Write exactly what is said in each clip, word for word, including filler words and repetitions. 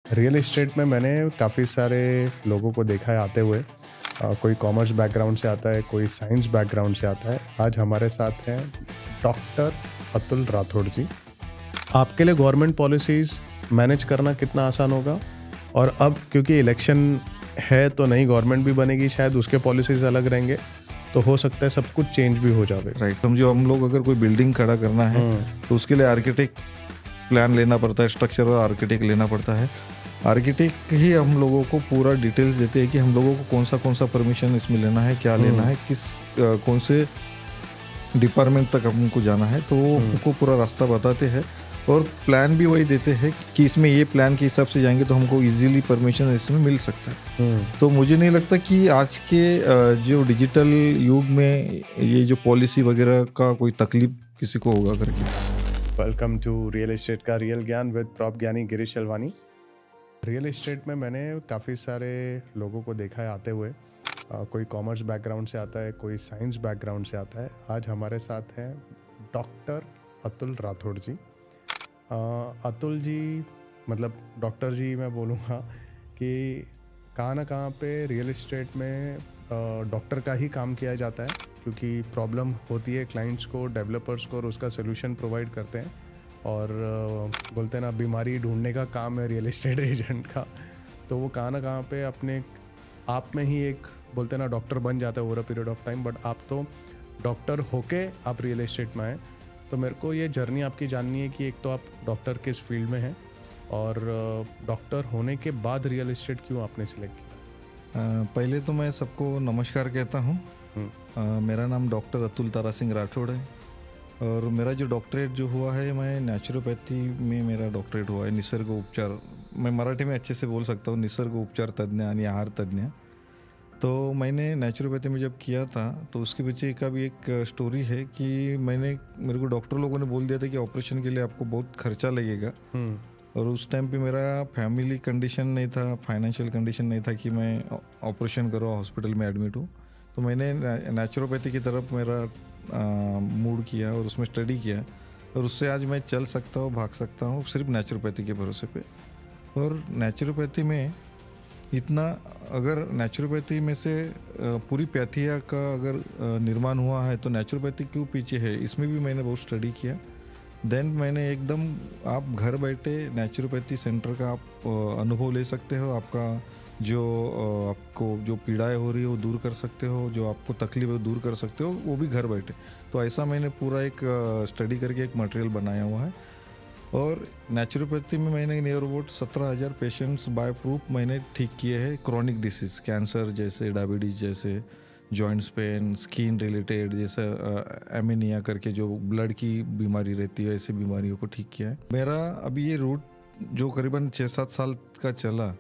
Real estate में मैंने काफ़ी सारे लोगों को देखा है आते हुए। अ, कोई कॉमर्स बैकग्राउंड से आता है, कोई साइंस बैकग्राउंड से आता है। आज हमारे साथ हैं डॉक्टर अतुल राठौड़ जी। आपके लिए गवर्नमेंट पॉलिसीज़ मैनेज करना कितना आसान होगा? और अब क्योंकि इलेक्शन है तो नई गवर्नमेंट भी बनेगी, शायद उसके पॉलिसीज़ अलग रहेंगे, तो हो सकता है सब कुछ चेंज भी हो जावे। राइट, समझो हम लोग अगर कोई बिल्डिंग खड़ा करना है तो उसके लिए आर्किटेक्ट प्लान लेना पड़ता है, स्ट्रक्चर और आर्किटेक्ट लेना पड़ता है। आर्किटेक्ट ही हम लोगों को पूरा डिटेल्स देते हैं कि हम लोगों को कौन सा कौन सा परमिशन इसमें लेना है, क्या लेना है, किस आ, कौन से डिपार्टमेंट तक हमको जाना है, तो वो हमको पूरा रास्ता बताते हैं और प्लान भी वही देते हैं कि इसमें ये प्लान के हिसाब से जाएंगे तो हमको इजीली परमिशन इसमें मिल सकता है। तो मुझे नहीं लगता कि आज के जो डिजिटल युग में ये जो पॉलिसी वगैरह का कोई तकलीफ किसी को होगा करके। वेलकम टू रियल एस्टेट का रियल ज्ञान with prop Gyani Girish Alwani. Real estate में मैंने काफ़ी सारे लोगों को देखा है आते हुए। आ, कोई कॉमर्स बैकग्राउंड से आता है, कोई साइंस बैकग्राउंड से आता है। आज हमारे साथ हैं डॉक्टर अतुल राठौड़ जी। आ, अतुल जी मतलब डॉक्टर जी मैं बोलूँगा कि कहाँ ना कहाँ पे रियल एस्टेट में डॉक्टर का ही काम किया जाता है, क्योंकि प्रॉब्लम होती है क्लाइंट्स को, डेवलपर्स को, और उसका सोल्यूशन प्रोवाइड करते हैं। और uh, बोलते हैं ना, बीमारी ढूंढने का काम है रियल एस्टेट एजेंट का। तो वो कहाँ ना कहाँ पे अपने आप में ही एक बोलते हैं ना डॉक्टर बन जाता है over a period of time. But आप तो डॉक्टर होके आप रियल एस्टेट में आए, तो मेरे को ये जर्नी आपकी जाननी है कि एक तो आप डॉक्टर किस फील्ड में हैं, और डॉक्टर uh, होने के बाद रियल एस्टेट क्यों आपने सिलेक्ट किया? uh, पहले तो मैं सबको नमस्कार कहता हूँ। Uh, मेरा नाम डॉक्टर अतुल तारा सिंह राठौड़ है और मेरा जो डॉक्टरेट जो हुआ है, मैं नेचुरोपैथी में मेरा डॉक्टरेट हुआ है। निसर्ग उपचार, मैं मराठी में अच्छे से बोल सकता हूँ, निसर्ग उपचार तज्ञ यानी आहार तज्ञ। तो मैंने नेचुरोपैथी में जब किया था तो उसके पीछे का भी एक स्टोरी है कि मैंने मेरे को डॉक्टर लोगों ने बोल दिया था कि ऑपरेशन के लिए आपको बहुत खर्चा लगेगा, और उस टाइम पे मेरा फैमिली कंडीशन नहीं था, फाइनेंशियल कंडीशन नहीं था कि मैं ऑपरेशन करूँ, हॉस्पिटल में एडमिट हूँ। तो मैंने नेचुरोपैथी की तरफ मेरा मूड किया और उसमें स्टडी किया, और उससे आज मैं चल सकता हूँ, भाग सकता हूँ सिर्फ नेचुरोपैथी के भरोसे पे। और नेचुरोपैथी में इतना, अगर नेचुरोपैथी में से पूरी पैथिया का अगर निर्माण हुआ है तो नेचुरोपैथी क्यों पीछे है, इसमें भी मैंने बहुत स्टडी किया। देन मैंने एकदम, आप घर बैठे नेचुरोपैथी सेंटर का आप अनुभव ले सकते हो, आपका जो आपको जो पीड़ाएं हो रही है वो दूर कर सकते हो, जो आपको तकलीफ है वो दूर कर सकते हो, वो भी घर बैठे। तो ऐसा मैंने पूरा एक स्टडी करके एक मटेरियल बनाया हुआ है। और नेचुरोपैथी में मैंने नियर अबाउट सत्रह हज़ार पेशेंट्स बाय प्रूफ मैंने ठीक किए हैं। क्रॉनिक डिसीज़, कैंसर जैसे, डायबिटीज़ जैसे, जॉइंट्स पेन, स्किन रिलेटेड जैसे एमीनिया करके जो ब्लड की बीमारी रहती है, ऐसी बीमारियों को ठीक किया है। मेरा अभी ये रूट जो करीबन छः सात साल का चला,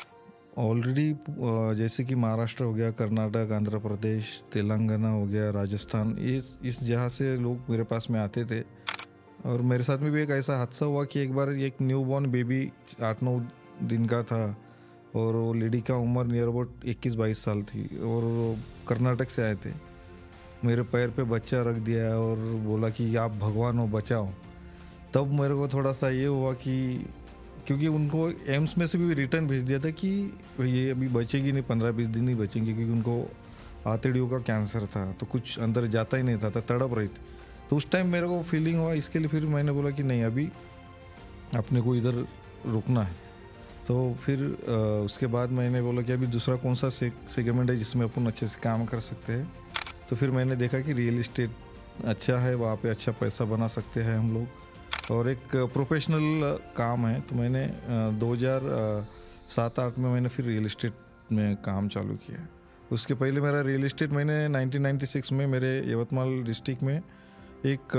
ऑलरेडी जैसे कि महाराष्ट्र हो गया, कर्नाटक, आंध्र प्रदेश, तेलंगाना हो गया, राजस्थान, इस इस जहाँ से लोग मेरे पास में आते थे। और मेरे साथ में भी एक ऐसा हादसा हुआ कि एक बार एक न्यू बॉर्न बेबी आठ नौ दिन का था, और वो लेडी का उम्र नियर अबाउट इक्कीस बाईस साल थी, और वो कर्नाटक से आए थे। मेरे पैर पे बच्चा रख दिया और बोला कि आप भगवान हो, बचाओ। तब मेरे को थोड़ा सा ये हुआ कि, क्योंकि उनको एम्स में से भी रिटर्न भेज दिया था कि ये अभी बचेगी नहीं, पंद्रह बीस दिन ही बचेंगे, क्योंकि उनको आंतड़ियों का कैंसर था, तो कुछ अंदर जाता ही नहीं था, तो तड़प रही थी। तो उस टाइम मेरे को फीलिंग हुआ, इसके लिए फिर मैंने बोला कि नहीं, अभी अपने को इधर रुकना है। तो फिर आ, उसके बाद मैंने बोला कि अभी दूसरा कौन सा सेगमेंट है जिसमें अपन अच्छे से काम कर सकते हैं। तो फिर मैंने देखा कि रियल इस्टेट अच्छा है, वहाँ पे अच्छा पैसा बना सकते हैं हम लोग, और एक प्रोफेशनल काम है। तो मैंने दो हज़ार सात आठ में मैंने फिर रियल इस्टेट में काम चालू किया। उसके पहले मेरा रियल इस्टेट मैंने नाइनटीन नाइंटी सिक्स में मेरे यवतमाल डिस्ट्रिक्ट में एक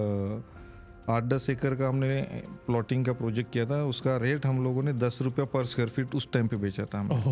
आठ दस एकड़ का हमने प्लॉटिंग का प्रोजेक्ट किया था। उसका रेट हम लोगों ने दस रुपया पर स्क्वायर फीट उस टाइम पे बेचा था हमने।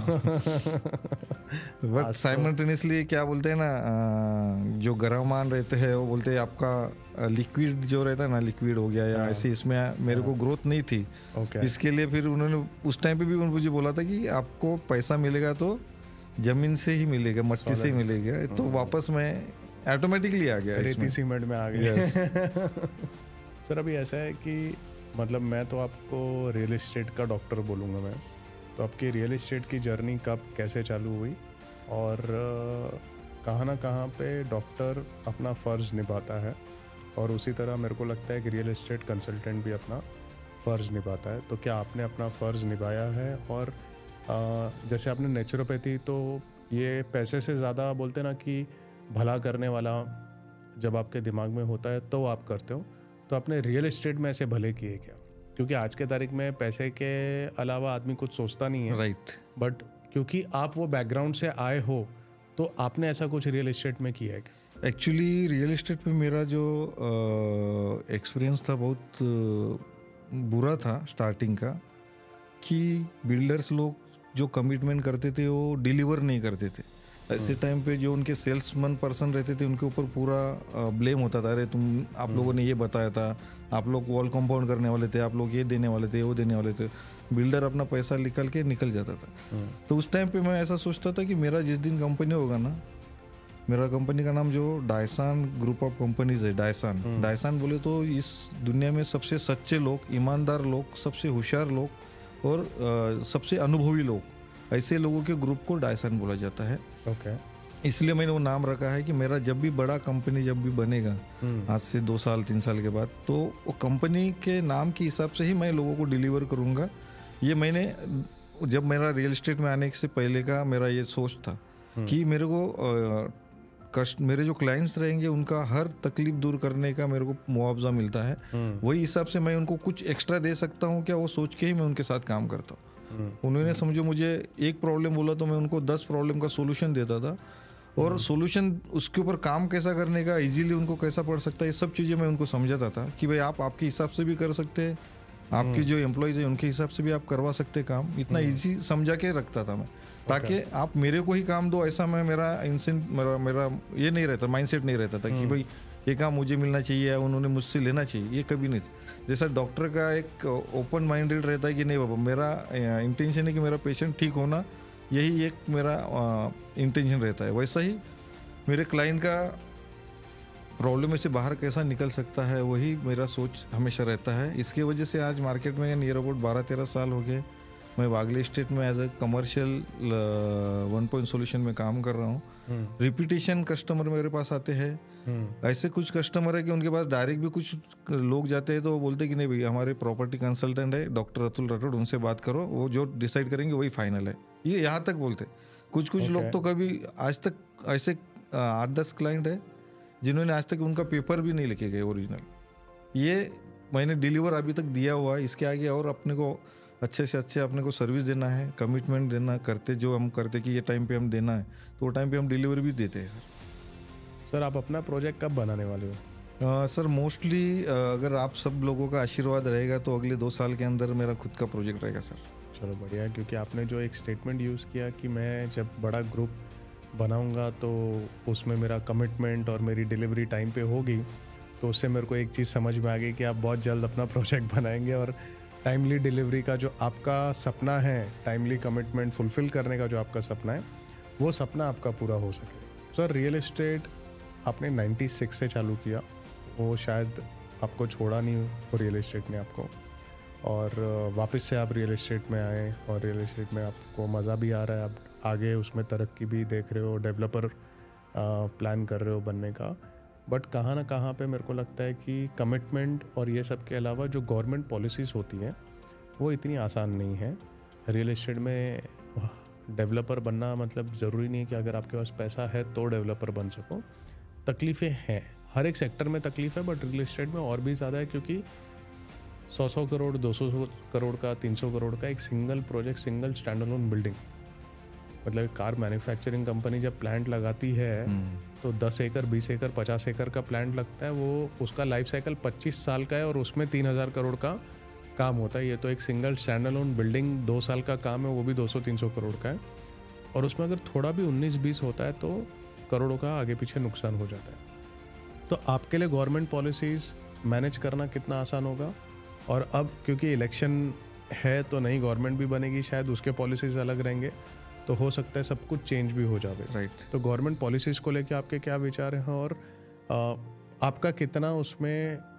बट साइमल्टेनियसली क्या बोलते हैं ना, जो गरमान रहते हैं वो बोलते हैं आपका लिक्विड जो रहता है ना, लिक्विड हो गया या ऐसे, इसमें मेरे को ग्रोथ नहीं थी। इसके लिए फिर उन्होंने उस टाइम पे भी मुझे बोला था कि आपको पैसा मिलेगा तो जमीन से ही मिलेगा, मट्टी से ही मिलेगा। तो वापस मैं ऑटोमेटिकली आ गया, रेती सीमेंट में आ गया। yes. सर अभी ऐसा है कि मतलब मैं तो आपको रियल एस्टेट का डॉक्टर बोलूँगा मैं। तो आपकी रियल एस्टेट की जर्नी कब कैसे चालू हुई और अ, कहाँ ना कहाँ पे डॉक्टर अपना फ़र्ज़ निभाता है, और उसी तरह मेरे को लगता है कि रियल एस्टेट कंसल्टेंट भी अपना फ़र्ज़ निभाता है। तो क्या आपने अपना फ़र्ज़ निभाया है? और अ, जैसे आपने नेचुरोपैथी, तो ये पैसे से ज़्यादा बोलते हैं ना कि भला करने वाला जब आपके दिमाग में होता है तो आप करते हो। तो आपने रियल एस्टेट में ऐसे भले किए क्या? क्योंकि आज के तारीख में पैसे के अलावा आदमी कुछ सोचता नहीं है। राइट। बट क्योंकि आप वो बैकग्राउंड से आए हो, तो आपने ऐसा कुछ रियल एस्टेट में किया है क्या? एक्चुअली रियल एस्टेट में मेरा जो एक्सपीरियंस था बहुत अ, बुरा था स्टार्टिंग का, कि बिल्डर्स लोग जो कमिटमेंट करते थे वो डिलीवर नहीं करते थे। ऐसे टाइम पे जो उनके सेल्समैन पर्सन रहते थे उनके ऊपर पूरा ब्लेम होता था, अरे तुम आप लोगों ने ये बताया था, आप लोग वॉल कंपाउंड करने वाले थे, आप लोग ये देने वाले थे, वो देने वाले थे। बिल्डर अपना पैसा निकल के निकल जाता था। तो उस टाइम पे मैं ऐसा सोचता था कि मेरा जिस दिन कंपनी होगा ना, मेरा कंपनी का नाम जो डायसान ग्रुप ऑफ कंपनीज है, डायसान डायसान बोले तो इस दुनिया में सबसे सच्चे लोग, ईमानदार लोग, सबसे होशियार लोग और अ, सबसे अनुभवी लोग, ऐसे लोगों के ग्रुप को डायसान बोला जाता है। ओके। इसलिए मैंने वो नाम रखा है कि मेरा जब भी बड़ा कंपनी जब भी बनेगा आज से दो साल तीन साल के बाद, तो वो कंपनी के नाम के हिसाब से ही मैं लोगों को डिलीवर करूँगा। ये मैंने जब मेरा रियल एस्टेट में आने से पहले का मेरा ये सोच था कि मेरे को अ, कस्ट मेरे जो क्लाइंट्स रहेंगे उनका हर तकलीफ दूर करने का मेरे को मुआवजा मिलता है, वही हिसाब से मैं उनको कुछ एक्स्ट्रा दे सकता हूँ क्या, वो सोच के ही मैं उनके साथ काम करता हूँ। उन्होंने समझो मुझे एक प्रॉब्लम बोला तो मैं उनको दस प्रॉब्लम का सोल्यूशन देता था, और सोल्यूशन उसके ऊपर काम कैसा करने का, इजीली उनको कैसा पड़ सकता है, ये सब चीज़ें मैं उनको समझाता था कि भाई आप आपके हिसाब से भी कर सकते हैं, आपके जो एम्प्लॉयज़ हैं उनके हिसाब से भी आप करवा सकते हैं काम। इतना इजी समझा के रखता था मैं, ताकि आप मेरे को ही काम दो, ऐसा मैं मेरा इंसेंट मेरा मेरा ये नहीं रहता, माइंडसेट नहीं रहता था कि भाई ये काम मुझे मिलना चाहिए या उन्होंने मुझसे लेना चाहिए, ये कभी नहीं था। जैसा डॉक्टर का एक ओपन माइंडेड रहता है कि नहीं बाबा, मेरा इंटेंशन है कि मेरा पेशेंट ठीक होना, यही एक मेरा इंटेंशन रहता है। वैसा ही मेरे क्लाइंट का प्रॉब्लम में से बाहर कैसा निकल सकता है, वही मेरा सोच हमेशा रहता है। इसकी वजह से आज मार्केट में नियर अबाउट बारह तेरह साल हो गए मैं वागले स्टेट में as a commercial one point solution में काम कर रहा हूँ। रिपीटेशन कस्टमर मेरे पास आते हैं। ऐसे कुछ कस्टमर है कि उनके पास डायरेक्ट भी कुछ लोग जाते हैं तो वो बोलते हैं कि नहीं भैया, हमारे प्रॉपर्टी कंसल्टेंट है डॉक्टर अतुल राठौड़, उनसे बात करो, वो जो डिसाइड करेंगे वही फाइनल है। ये यहाँ तक बोलते। कुछ कुछ लोग तो कभी आज तक ऐसे आठ दस क्लाइंट है जिन्होंने आज तक उनका पेपर भी नहीं लिखे गए ओरिजिनल। ये मैंने डिलीवर अभी तक दिया हुआ है। इसके आगे और अपने को अच्छे से अच्छे अपने को सर्विस देना है, कमिटमेंट देना करते, जो हम करते कि ये टाइम पे हम देना है तो वो टाइम पे हम डिलीवर भी देते हैं। सर सर आप अपना प्रोजेक्ट कब बनाने वाले हो? uh, सर मोस्टली uh, अगर आप सब लोगों का आशीर्वाद रहेगा तो अगले दो साल के अंदर मेरा खुद का प्रोजेक्ट रहेगा सर। चलो बढ़िया है, क्योंकि आपने जो एक स्टेटमेंट यूज़ किया कि मैं जब बड़ा ग्रुप बनाऊंगा तो उसमें मेरा कमिटमेंट और मेरी डिलीवरी टाइम पे होगी, तो उससे मेरे को एक चीज़ समझ में आ गई कि आप बहुत जल्द अपना प्रोजेक्ट बनाएंगे और टाइमली डिलीवरी का जो आपका सपना है, टाइमली कमिटमेंट फुलफ़िल करने का जो आपका सपना है, वो सपना आपका पूरा हो सके। सर रियल एस्टेट आपने छियानवे से चालू किया, वो शायद आपको छोड़ा नहीं वो रियल एस्टेट ने आपको, और वापस से आप रियल एस्टेट में आए और रियल एस्टेट में आपको मज़ा भी आ रहा है, आप आगे उसमें तरक्की भी देख रहे हो, डेवलपर प्लान कर रहे हो बनने का। बट कहाँ ना कहाँ पे मेरे को लगता है कि कमिटमेंट और ये सब के अलावा जो गवर्नमेंट पॉलिसीज़ होती हैं वो इतनी आसान नहीं है। रियल एस्टेट में डेवलपर बनना मतलब ज़रूरी नहीं है कि अगर आपके पास पैसा है तो डेवलपर बन सको। तकलीफ़ें हैं, हर एक सेक्टर में तकलीफ़ है, बट रियल एस्टेट में और भी ज़्यादा है, क्योंकि सौ सौ करोड़ दो सौ करोड़ का तीन सौ करोड़ का एक single project, single stand alone building, मतलब कार मैन्युफैक्चरिंग कंपनी जब प्लांट लगाती है तो दस एकड़ बीस एकड़ पचास एकड़ का प्लांट लगता है, वो उसका लाइफ साइकिल पच्चीस साल का है और उसमें तीन हज़ार करोड़ का काम होता है। ये तो एक सिंगल स्टैंड अलोन बिल्डिंग दो साल का काम है, वो भी दो सौ तीन सौ करोड़ का है, और उसमें अगर थोड़ा भी उन्नीस बीस होता है तो करोड़ों का आगे पीछे नुकसान हो जाता है। तो आपके लिए गवर्नमेंट पॉलिसीज़ मैनेज करना कितना आसान होगा? और अब क्योंकि इलेक्शन है तो नई गवर्नमेंट भी बनेगी, शायद उसके पॉलिसीज़ अलग रहेंगे, तो हो सकता है सब कुछ चेंज भी हो जाए। राइट। तो गवर्नमेंट पॉलिसीज़ को लेके आपके क्या विचार हैं, और आ, आपका कितना उसमें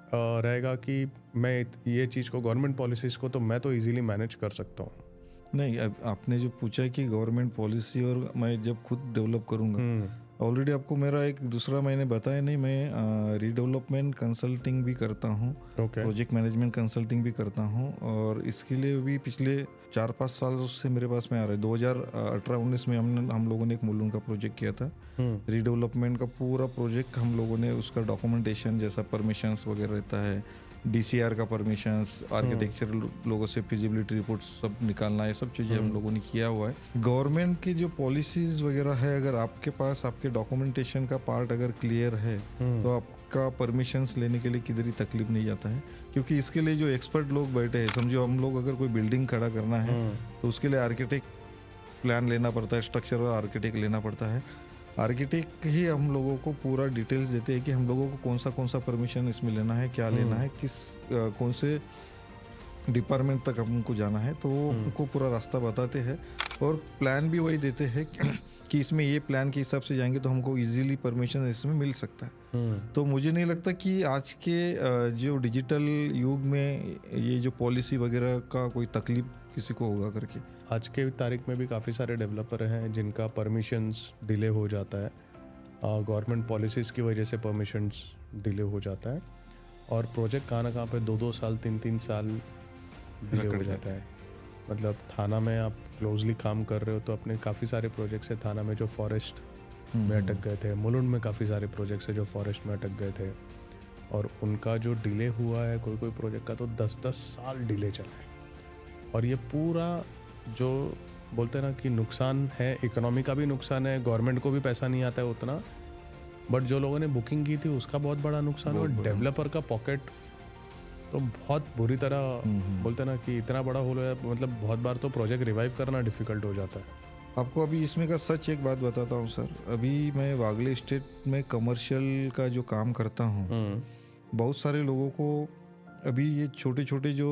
रहेगा कि मैं ये चीज़ को, गवर्नमेंट पॉलिसीज़ को तो मैं तो इजीली मैनेज कर सकता हूँ। नहीं, अब आपने जो पूछा कि गवर्नमेंट पॉलिसी और मैं जब खुद डेवलप करूँगा, ऑलरेडी आपको मेरा एक दूसरा मैंने बताया नहीं, मैं रीडेवलपमेंट कंसल्टिंग भी करता हूँ, प्रोजेक्ट मैनेजमेंट कंसल्टिंग भी करता हूँ, और इसके लिए भी पिछले चार पाँच साल से मेरे पास में आ रहा है। दो हज़ार अठारह उन्नीस में हमने हम लोगों ने एक मुलुंड का प्रोजेक्ट किया था, रीडेवलपमेंट का पूरा प्रोजेक्ट हम लोगों ने, उसका डॉक्यूमेंटेशन जैसा परमिशंस वगैरह रहता है, डीसीआर का परमिशंस, आर्किटेक्चर लोगों से फिजिबिलिटी रिपोर्ट सब निकालना, ये सब चीज़ें हम लोगों ने किया हुआ है। गवर्नमेंट की जो पॉलिसीज़ वगैरह है, अगर आपके पास आपके डॉक्यूमेंटेशन का पार्ट अगर क्लियर है तो आपका परमिशंस लेने के लिए किधर ही तकलीफ नहीं जाता है, क्योंकि इसके लिए जो एक्सपर्ट लोग बैठे हैं, समझो हम लोग अगर कोई बिल्डिंग खड़ा करना है तो उसके लिए आर्किटेक्ट प्लान लेना पड़ता है, स्ट्रक्चर और आर्किटेक्ट लेना पड़ता है। आर्किटेक्ट ही हम लोगों को पूरा डिटेल्स देते हैं कि हम लोगों को कौन सा कौन सा परमिशन इसमें लेना है, क्या लेना है, किस आ, कौन से डिपार्टमेंट तक हमको जाना है, तो वो हमको पूरा रास्ता बताते हैं, और प्लान भी वही देते हैं कि इसमें ये प्लान के हिसाब से जाएंगे तो हमको इजीली परमिशन इसमें मिल सकता है। तो मुझे नहीं लगता कि आज के जो डिजिटल युग में ये जो पॉलिसी वगैरह का कोई तकलीफ किसी को होगा करके। आज के तारीख में भी काफ़ी सारे डेवलपर हैं जिनका परमिशंस डिले हो जाता है, गवर्नमेंट पॉलिसीज़ की वजह से परमिशंस डिले हो जाता है, और प्रोजेक्ट कहाँ ना कहाँ पे दो दो साल तीन तीन साल डिले हो जाता है। मतलब थाना में आप क्लोजली काम कर रहे हो तो अपने काफ़ी सारे प्रोजेक्ट्स है थाना में जो फॉरेस्ट में अटक गए थे, मुलुंड में काफ़ी सारे प्रोजेक्ट्स है जो फॉरेस्ट में अटक गए थे, और उनका जो डिले हुआ है कोई कोई प्रोजेक्ट का तो दस दस साल डिले चला है। और ये पूरा जो बोलते हैं ना कि नुकसान है, इकोनॉमी का भी नुकसान है, गवर्नमेंट को भी पैसा नहीं आता है उतना, बट जो लोगों ने बुकिंग की थी उसका बहुत बड़ा नुकसान है, और डेवलपर का पॉकेट तो बहुत बुरी तरह, बोलते हैं ना कि इतना बड़ा होल है, मतलब बहुत बार तो प्रोजेक्ट रिवाइव करना डिफिकल्ट हो जाता है। आपको अभी इसमें का सच एक बात बताता हूँ सर, अभी मैं वागले स्टेट में कमर्शियल का जो काम करता हूँ, बहुत सारे लोगों को अभी ये छोटे छोटे जो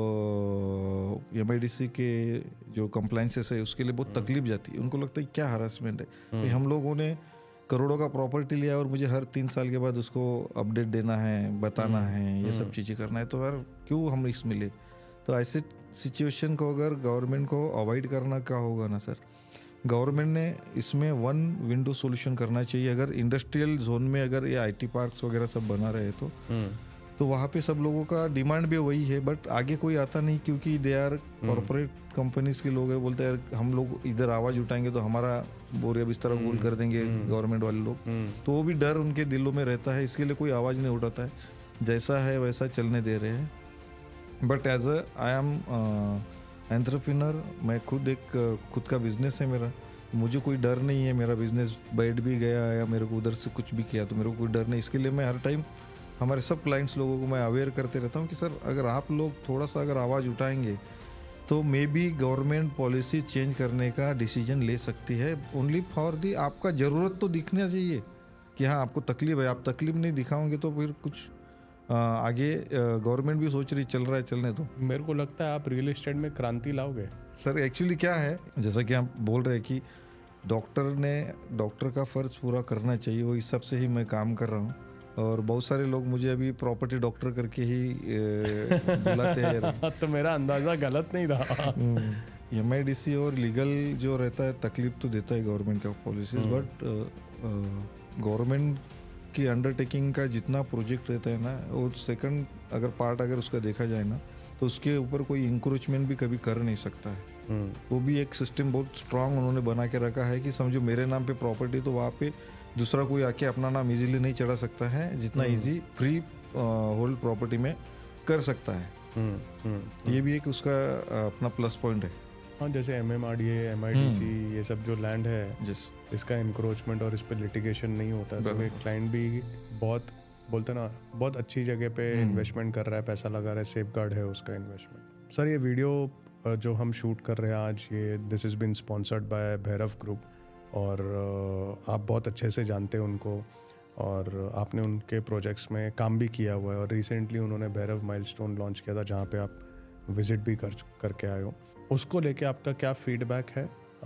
एम आई डी सी के जो कंप्लाइंसेस है उसके लिए बहुत तकलीफ जाती है। उनको लगता है क्या हरासमेंट है, भाई हम लोगों ने करोड़ों का प्रॉपर्टी लिया और मुझे हर तीन साल के बाद उसको अपडेट देना है, बताना है, ये सब चीज़ें करना है, तो यार क्यों हम इसमें ले। तो ऐसे सिचुएशन को अगर गवर्नमेंट को अवॉइड करना क्या होगा ना सर, गवर्नमेंट ने इसमें वन विंडो सॉल्यूशन करना चाहिए। अगर इंडस्ट्रियल जोन में अगर ये आई टी पार्क्स वगैरह सब बना रहे तो तो वहाँ पे सब लोगों का डिमांड भी वही है, बट आगे कोई आता नहीं, क्योंकि दे आर कॉर्पोरेट कंपनीज के लोग हैं, बोलते हैं हम लोग इधर आवाज़ उठाएंगे तो हमारा बोरिया बिस्तर गोल कर देंगे गवर्नमेंट वाले लोग, तो वो भी डर उनके दिलों में रहता है, इसके लिए कोई आवाज़ नहीं उठाता है, जैसा है वैसा चलने दे रहे हैं। But as a I am entrepreneur, मैं खुद एक खुद का बिजनेस है मेरा, मुझे कोई डर नहीं है, मेरा बिजनेस बैठ भी गया या मेरे को उधर से कुछ भी किया तो मेरे को कोई डर नहीं। इसके लिए मैं हर टाइम हमारे सब क्लाइंट्स लोगों को मैं अवेयर करते रहता हूँ कि सर अगर आप लोग थोड़ा सा अगर आवाज़ उठाएंगे तो maybe government policy change करने का डिसीजन ले सकती है, ओनली फॉर दी आपका ज़रूरत तो दिखना चाहिए कि हाँ आपको तकलीफ है, आप तकलीफ नहीं दिखाओगे तो फिर कुछ आ, आगे गवर्नमेंट भी सोच रही चल रहा है चलने दो। मेरे को लगता है आप रियल एस्टेट में क्रांति लाओगे सर। एक्चुअली क्या है, जैसा कि आप बोल रहे हैं कि डॉक्टर ने डॉक्टर का फ़र्ज पूरा करना चाहिए, वो इस सब से ही मैं काम कर रहा हूँ, और बहुत सारे लोग मुझे अभी प्रॉपर्टी डॉक्टर करके ही बुलाते हैं तो मेरा अंदाज़ा गलत नहीं था। एम आई डी सी और लीगल जो रहता है तकलीफ तो देता है गवर्नमेंट का पॉलिसीज, बट गवर्नमेंट की अंडरटेकिंग का जितना प्रोजेक्ट रहता है ना, वो सेकंड अगर पार्ट अगर उसका देखा जाए ना तो उसके ऊपर कोई इंक्रोचमेंट भी कभी कर नहीं सकता है। वो भी एक सिस्टम बहुत स्ट्रांग उन्होंने बना के रखा है कि समझो मेरे नाम पे प्रॉपर्टी तो वहाँ पे दूसरा कोई आके अपना नाम इजीली नहीं चढ़ा सकता है, जितना इजी फ्री होल्ड प्रॉपर्टी में कर सकता है। हुँ, हुँ, ये भी एक उसका अपना प्लस पॉइंट है। हाँ, जैसे M M R D A, M I D C, ये सब जो लैंड है जिस इसका इंक्रोचमेंट और इस पर लिटिगेशन नहीं होता है, तो एक क्लाइंट भी बहुत बोलते ना बहुत अच्छी जगह पे इन्वेस्टमेंट कर रहा है, पैसा लगा रहा है, सेफ गार्ड है उसका इन्वेस्टमेंट। सर ये वीडियो जो हम शूट कर रहे हैं आज, ये this is been sponsored by Bhairav group, और आप बहुत अच्छे से जानते हैं उनको, और आपने उनके प्रोजेक्ट्स में काम भी किया हुआ है, और रिसेंटली उन्होंने भैरव माइलस्टोन लॉन्च किया था जहाँ पे आप विज़िट भी कर करके आए हो। उसको लेके आपका क्या फीडबैक है,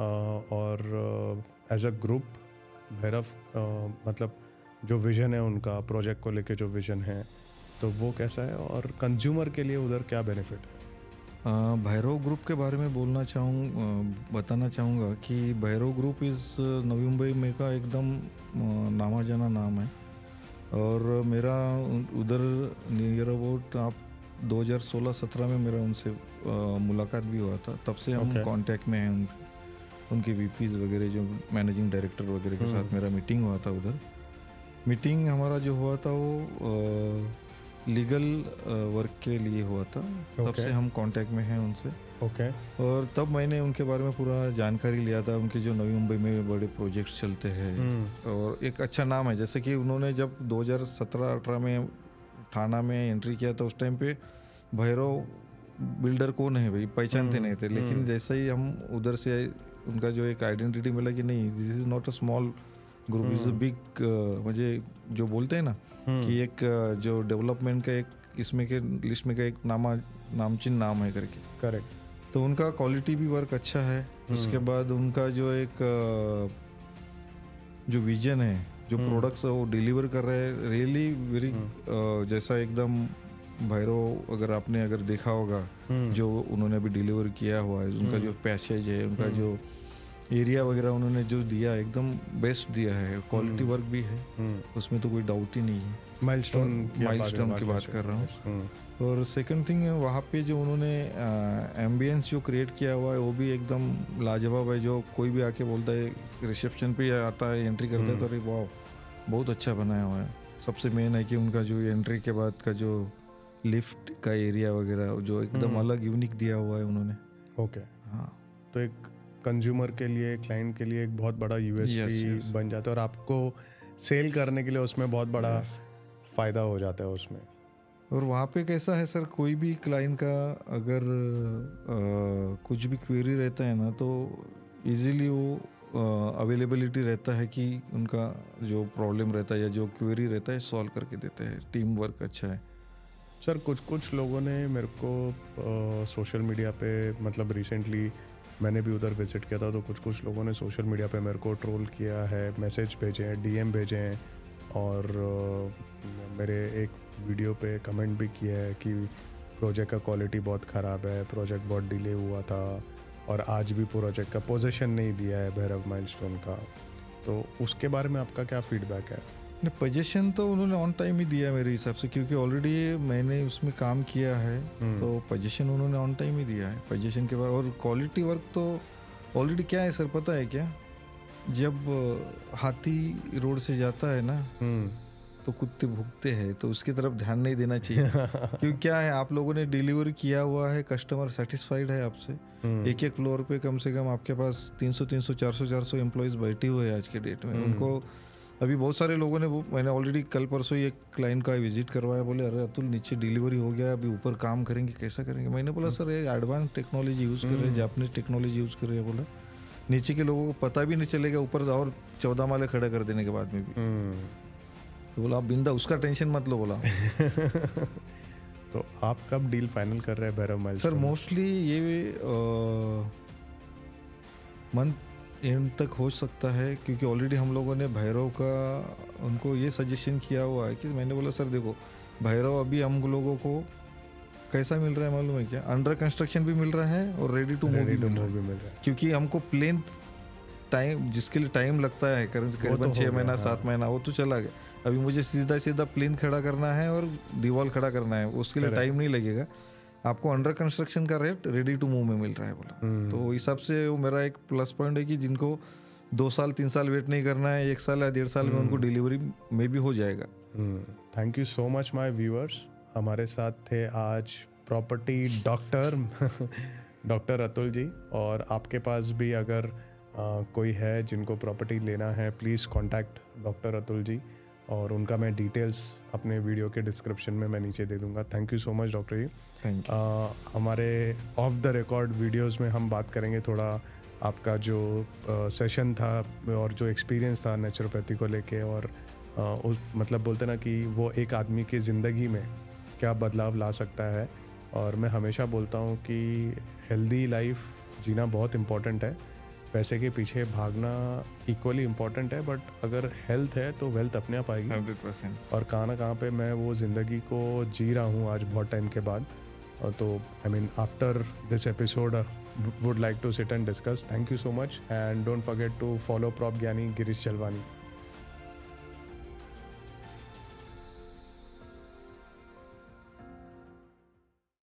और एज अ ग्रुप भैरव मतलब जो विज़न है उनका प्रोजेक्ट को लेके जो विज़न है तो वो कैसा है और कंज्यूमर के लिए उधर क्या बेनिफिट है? अ, भैरव ग्रुप के बारे में बोलना चाहूँ अ, बताना चाहूँगा कि भैरव ग्रुप इस नवी मुंबई में का एकदम अ, नामा जाना नाम है। और मेरा उ- उधर नियर अबाउट आप दो हज़ार सोलह सत्रह में मेरा उनसे अ, मुलाकात भी हुआ था। तब से हम Okay. कांटेक्ट में हैं। उन, उनके वीपीज वगैरह जो मैनेजिंग डायरेक्टर वगैरह के साथ मेरा मीटिंग हुआ था उधर। मीटिंग हमारा जो हुआ था वो लीगल वर्क के लिए हुआ था। तब Okay. से हम कांटेक्ट में हैं उनसे। ओके। और तब मैंने उनके बारे में पूरा जानकारी लिया था, उनके जो नवी मुंबई में बड़े प्रोजेक्ट्स चलते हैं। और एक अच्छा नाम है, जैसे कि उन्होंने जब दो हज़ार सत्रह अठारह में थाना में एंट्री किया था, उस टाइम पे भैरव बिल्डर कौन है भाई पहचानते नहीं थे। लेकिन जैसे ही हम उधर से उनका जो एक आइडेंटिटी मिला कि नहीं, this is not a small group, is a big, मुझे जो बोलते हैं ना कि एक uh, जो डेवलपमेंट का एक इसमें के लिस्ट में का एक नामा नामचीन नाम है करके। करेक्ट। तो उनका क्वालिटी भी वर्क अच्छा है। उसके बाद उनका जो एक अ, जो विजन है, जो प्रोडक्ट्स वो डिलीवर कर रहे हैं, रियली वेरी जैसा एकदम भैरव, अगर आपने अगर देखा होगा जो उन्होंने अभी डिलीवर किया हुआ है, उनका जो पैसेज है, उनका जो एरिया वगैरह उन्होंने जो दिया एकदम बेस्ट दिया है। क्वालिटी वर्क भी है, उसमें तो कोई डाउट ही नहीं है। माइलस्टोन माइलस्टोन की बात कर रहा हूँ। और सेकंड थिंग है वहाँ पे जो उन्होंने एम्बियंस जो क्रिएट किया हुआ है वो भी एकदम लाजवाब है। जो कोई भी आके बोलता है, रिसेप्शन पे आता है, एंट्री करता है तो अरे वाह बहुत अच्छा बनाया हुआ है। सबसे मेन है कि उनका जो एंट्री के बाद का जो लिफ्ट का एरिया वगैरह जो एकदम अलग यूनिक दिया हुआ है उन्होंने। ओके। हाँ, तो एक कंज्यूमर के लिए, क्लाइंट के लिए एक बहुत बड़ा यूएसपी yes, yes. बन जाता है और आपको सेल करने के लिए उसमें बहुत बड़ा yes. फायदा हो जाता है उसमें। और वहाँ पे कैसा है सर, कोई भी क्लाइंट का अगर आ, कुछ भी क्वेरी रहता है ना, तो इजीली वो अवेलेबिलिटी रहता है कि उनका जो प्रॉब्लम रहता है या जो क्वेरी रहता है सॉल्व करके देते हैं। टीम वर्क अच्छा है सर। कुछ कुछ लोगों ने मेरे को सोशल मीडिया पे, मतलब रिसेंटली मैंने भी उधर विजिट किया था, तो कुछ कुछ लोगों ने सोशल मीडिया पे मेरे को ट्रोल किया है, मैसेज भेजे हैं, डीएम भेजे हैं और uh, मेरे एक वीडियो पे कमेंट भी किया है कि प्रोजेक्ट का क्वालिटी बहुत ख़राब है, प्रोजेक्ट बहुत डिले हुआ था और आज भी प्रोजेक्ट का पोजीशन नहीं दिया है भैरव माइलस्टोन का। तो उसके बारे में आपका क्या फीडबैक है? पोजीशन तो उन्होंने ऑन टाइम ही दिया मेरे हिसाब से, क्योंकि ऑलरेडी मैंने उसमें काम किया है। तो पोजीशन उन्होंने ऑन टाइम ही दिया है पोजीशन के बाद। और क्वालिटी वर्क तो ऑलरेडी क्या है सर, पता है क्या, जब हाथी रोड से जाता है ना तो कुत्ते भुगते हैं, तो उसकी तरफ ध्यान नहीं देना चाहिए। क्योंकि क्या है, आप लोगों ने डिलीवर किया हुआ है, कस्टमर सेटिस्फाइड है आपसे। एक एक फ्लोर पे कम से कम आपके पास तीन सौ तीन सौ चार सौ चार सौ एम्प्लॉयज़ बैठे हुए हैं आज के डेट में। उनको अभी बहुत सारे लोगों ने, वो मैंने ऑलरेडी कल परसों ही एक क्लाइंट का विजिट करवाया, बोले अरे अतुल नीचे डिलीवरी हो गया, अभी ऊपर काम करेंगे, कैसा करेंगे। मैंने बोला सर ये एडवांस टेक्नोलॉजी यूज़ कर रहे हैं, जापानीज टेक्नोलॉजी यूज़ कर रहे हैं। बोला नीचे के लोगों को पता भी नहीं चलेगा, ऊपर और चौदह माले खड़े कर देने के बाद में भी। तो बोला आप बिंदा, उसका टेंशन मत लो बोला। तो आप कब डील फाइनल कर रहे हैं भैरव माइलस्टोन? सर मोस्टली ये मंथ एंड तक हो सकता है, क्योंकि ऑलरेडी हम लोगों ने भैरव का उनको ये सजेशन किया हुआ है कि मैंने बोला सर देखो भैरव अभी हम लोगों को कैसा मिल रहा है मालूम है क्या, अंडर कंस्ट्रक्शन भी मिल रहा है और रेडी टू मूव भी मिल रहा है। क्योंकि हमको प्लेन टाइम, जिसके लिए टाइम लगता है करीबन छः महीना सात महीना, वो तो चला गया। अभी मुझे सीधा सीधा प्लेन खड़ा करना है और दीवार खड़ा करना है, उसके लिए टाइम नहीं लगेगा। आपको अंडर कंस्ट्रक्शन का रेट रेडी टू मूव में मिल रहा है बोला। तो हिसाब से वो मेरा एक प्लस पॉइंट है कि जिनको दो साल तीन साल वेट नहीं करना है, एक साल या डेढ़ साल में उनको डिलीवरी में भी हो जाएगा। Thank you so much my viewers. हमारे साथ थे आज property doctor doctor Atul ji. और आपके पास भी अगर आ, कोई है जिनको प्रॉपर्टी लेना है, please contact doctor Atul ji, और उनका मैं डिटेल्स अपने वीडियो के डिस्क्रिप्शन में मैं नीचे दे दूंगा। Thank you so much doctor ji. Thank you. हमारे ऑफ द रिकॉर्ड वीडियोस में हम बात करेंगे थोड़ा आपका जो सेशन था और जो एक्सपीरियंस था नेचुरोपैथी को लेके, और आ, उस मतलब बोलते ना कि वो एक आदमी की ज़िंदगी में क्या बदलाव ला सकता है। और मैं हमेशा बोलता हूँ कि हेल्दी लाइफ जीना बहुत इम्पॉर्टेंट है। पैसे के पीछे भागना इक्वली इम्पॉर्टेंट है, बट अगर हेल्थ है तो वेल्थ अपने आप आएगी। Hundred percent. और कहाँ ना कहाँ पे मैं वो ज़िंदगी को जी रहा हूँ आज बहुत टाइम के बाद। और तो I mean after this episode would like to sit and discuss. Thank you so much and don't forget to follow prop Gyani Girish चलवानी।